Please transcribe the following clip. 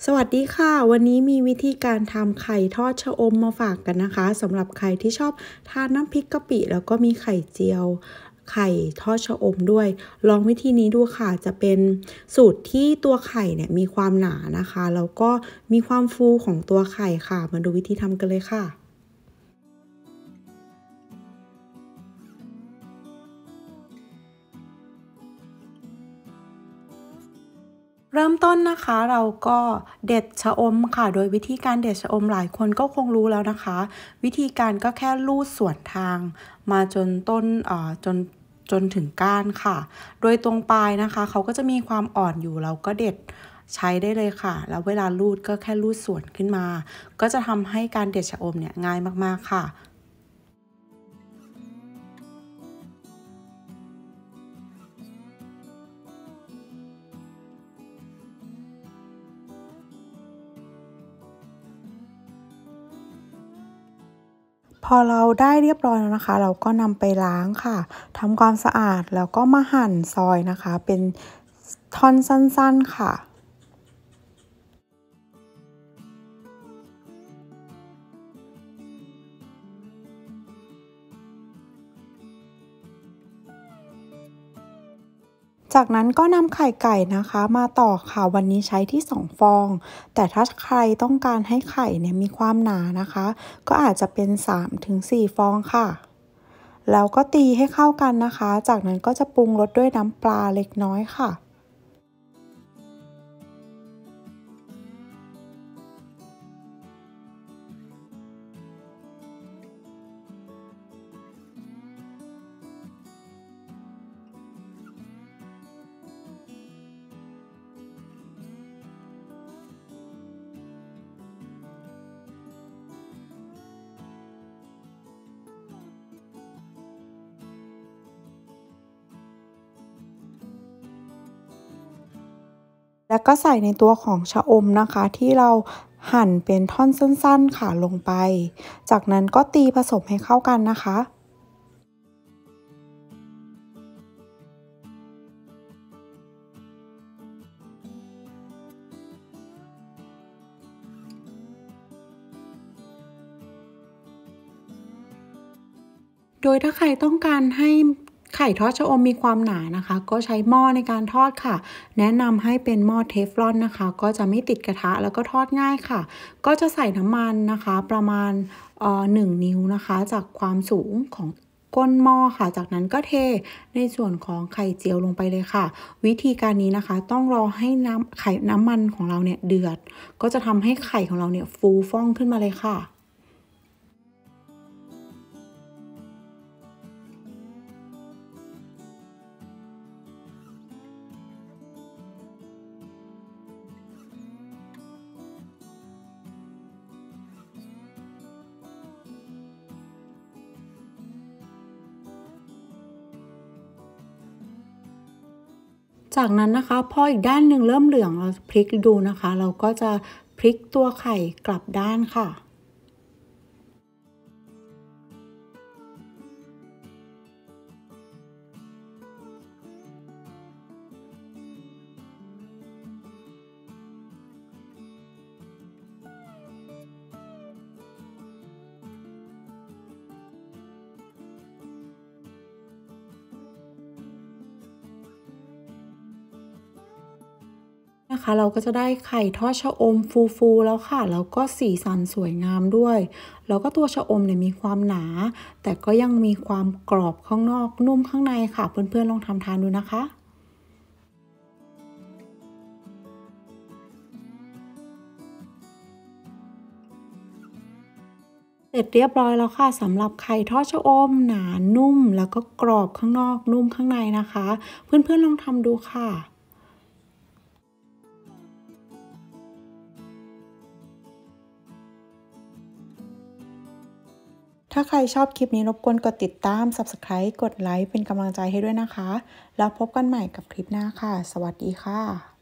สวัสดีค่ะวันนี้มีวิธีการทำไข่ทอดชะอมมาฝากกันนะคะสำหรับใครที่ชอบทานน้ำพริกกะปิแล้วก็มีไข่เจียวไข่ทอดชะอมด้วยลองวิธีนี้ดูค่ะจะเป็นสูตรที่ตัวไข่เนี่ยมีความหนานะคะแล้วก็มีความฟูของตัวไข่ค่ะมาดูวิธีทำกันเลยค่ะเริ่มต้นนะคะเราก็เด็ดชะอมค่ะโดยวิธีการเด็ดชะอมหลายคนก็คงรู้แล้วนะคะวิธีการก็แค่ลูดส่วนทางมาจนต้นจนถึงก้านค่ะโดยตรงปลายนะคะเขาก็จะมีความอ่อนอยู่เราก็เด็ดใช้ได้เลยค่ะแล้วเวลาลูดก็แค่ลูดส่วนขึ้นมาก็จะทำให้การเด็ดชะอมเนี่ยง่ายมากๆค่ะ พอเราได้เรียบร้อยแล้วนะคะเราก็นำไปล้างค่ะทำความสะอาดแล้วก็มาหั่นซอยนะคะเป็นท่อนสั้นๆค่ะจากนั้นก็นำไข่ไก่นะคะมาตอกค่ะวันนี้ใช้ที่2ฟองแต่ถ้าใครต้องการให้ไข่เนี่ยมีความหนานะคะก็อาจจะเป็น3-4ฟองค่ะแล้วก็ตีให้เข้ากันนะคะจากนั้นก็จะปรุงรสด้วยน้ำปลาเล็กน้อยค่ะ แล้วก็ใส่ในตัวของชะอมนะคะที่เราหั่นเป็นท่อนสั้นๆค่ะลงไป จากนั้นก็ตีผสมให้เข้ากันนะคะ โดยถ้าใครต้องการให้ไข่ทอดชะอมมีความหนานะคะก็ใช้หม้อในการทอดค่ะแนะนำให้เป็นหม้อเทฟลอนนะคะก็จะไม่ติดกระทะแล้วก็ทอดง่ายค่ะก็จะใส่น้ำมันนะคะประมาณ1นิ้วนะคะจากความสูงของก้นหม้อค่ะจากนั้นก็เทในส่วนของไข่เจียวลงไปเลยค่ะวิธีการนี้นะคะต้องรอให้น้ำมันของเราเนี่ยเดือดก็จะทำให้ไข่ของเราเนี่ยฟูฟ่องขึ้นมาเลยค่ะ จากนั้นนะคะพออีกด้านหนึ่งเริ่มเหลืองเราพลิกดูนะคะเราก็จะพลิกตัวไข่กลับด้านค่ะ นะคะเราก็จะได้ไข่ทอดชะอมฟูๆแล้วค่ะแล้วก็สีสันสวยงามด้วยแล้วก็ตัวชะอมเนี่ยมีความหนาแต่ก็ยังมีความกรอบข้างนอกนุ่มข้างในค่ะเพื่อนๆลองทำทานดูนะคะเสร็จเรียบร้อยแล้วค่ะสำหรับไข่ทอดชะอมหนานุ่มแล้วก็กรอบข้างนอกนุ่มข้างในนะคะเพื่อนๆลองทำดูค่ะ ถ้าใครชอบคลิปนี้รบกวนกดติดตาม Subscribe กดไลค์เป็นกำลังใจให้ด้วยนะคะ แล้วพบกันใหม่กับคลิปหน้าค่ะ สวัสดีค่ะ